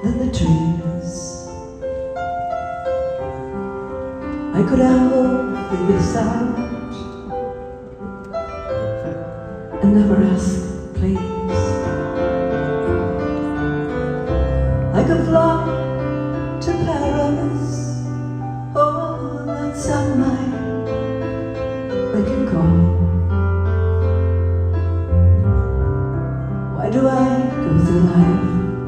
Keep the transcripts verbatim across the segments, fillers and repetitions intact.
than the trees. I could ever be without and never ask, please. I could fly to Paris, oh, that's on my beck and call. Why do I go through life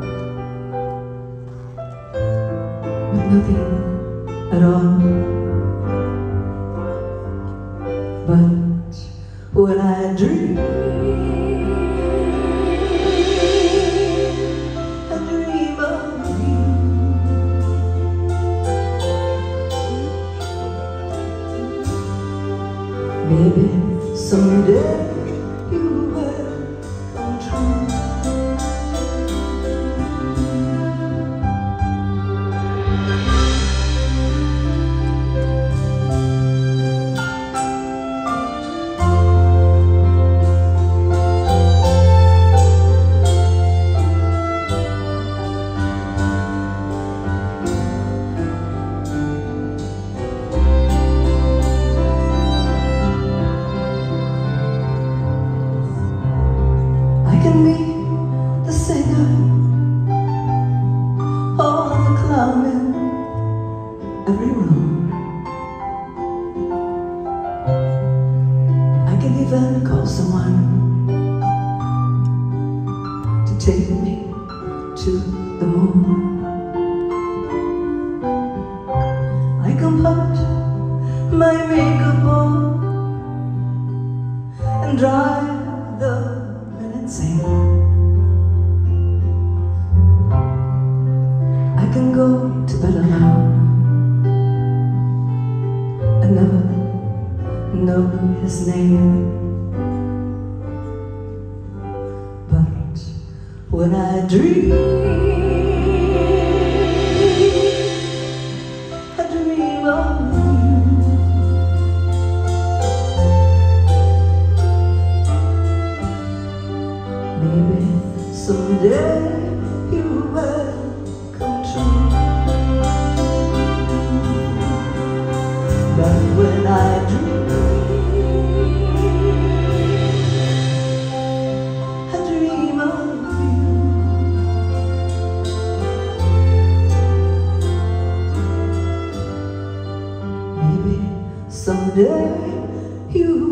with nothing at all? But when I dream, I dream of you. Maybe someday you will come true. I can be the singer or the clown in every room. I can even call someone to take me to the moon. I can put my makeup on and drive the insane. I can go to bed alone and never know his name. But when I dream, I dream of you. Maybe someday you will come true. But when I dream, I dream of you. Maybe someday you